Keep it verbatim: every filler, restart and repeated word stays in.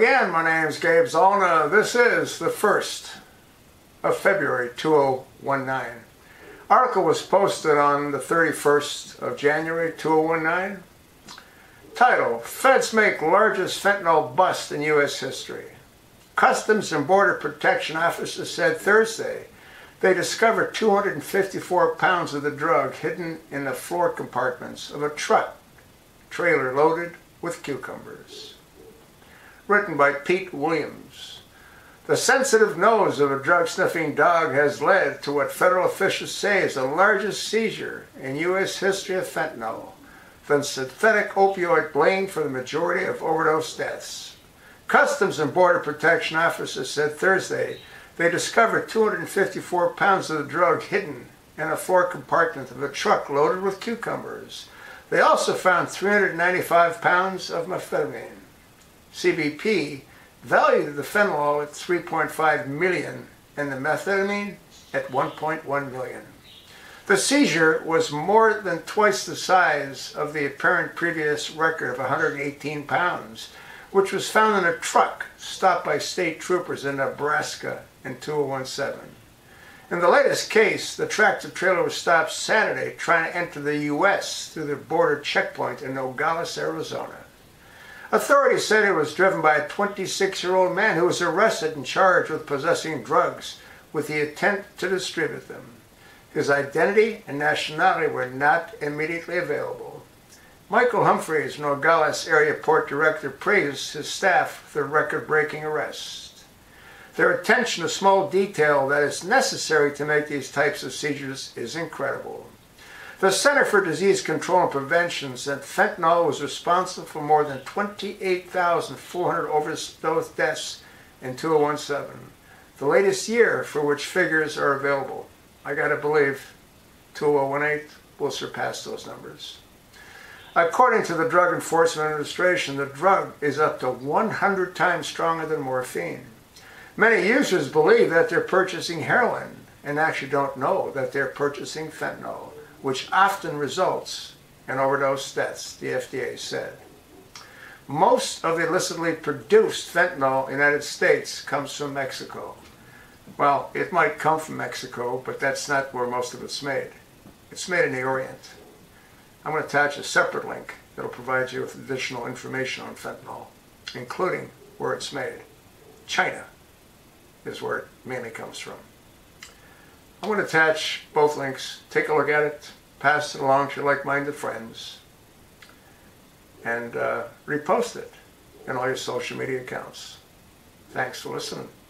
again. My name is Gabe Zollner. This is the first of February two thousand nineteen. Article was posted on the thirty-first of January two thousand nineteen. Title: Feds make largest fentanyl bust in U S history. Customs and Border Protection officers said Thursday they discovered two hundred fifty-four pounds of the drug hidden in the floor compartments of a truck trailer loaded with cucumbers. Written by Pete Williams. The sensitive nose of a drug-sniffing dog has led to what federal officials say is the largest seizure in U S history of fentanyl, the synthetic opioid blamed for the majority of overdose deaths. Customs and Border Protection officers said Thursday they discovered two hundred fifty-four pounds of the drug hidden in a floor compartment of a truck loaded with cucumbers. They also found three hundred ninety-five pounds of methamphetamine. C B P valued the fentanyl at three point five million dollars and the methamphetamine at one point one million dollars. The seizure was more than twice the size of the apparent previous record of one hundred eighteen pounds, which was found in a truck stopped by state troopers in Nebraska in two thousand seventeen. In the latest case, the tractor trailer was stopped Saturday trying to enter the U S through the border checkpoint in Nogales, Arizona. Authorities said it was driven by a twenty-six-year-old man who was arrested and charged with possessing drugs with the intent to distribute them. His identity and nationality were not immediately available. Michael Humphreys, Nogales Area Port Director, praised his staff for the record-breaking arrest. Their attention to small detail that is necessary to make these types of seizures is incredible. The Center for Disease Control and Prevention said fentanyl was responsible for more than twenty-eight thousand four hundred overdose deaths in two thousand seventeen, the latest year for which figures are available. I gotta believe two thousand eight will surpass those numbers. According to the Drug Enforcement Administration, the drug is up to one hundred times stronger than morphine. Many users believe that they're purchasing heroin and actually don't know that they're purchasing fentanyl, which often results in overdose deaths, the F D A said. Most of the illicitly produced fentanyl in the United States comes from Mexico. Well, it might come from Mexico, but that's not where most of it's made. It's made in the Orient. I'm going to attach a separate link that will provide you with additional information on fentanyl, including where it's made. China is where it mainly comes from. I'm going to attach both links. Take a look at it, pass it along to your like-minded friends, and uh, repost it in all your social media accounts. Thanks for listening.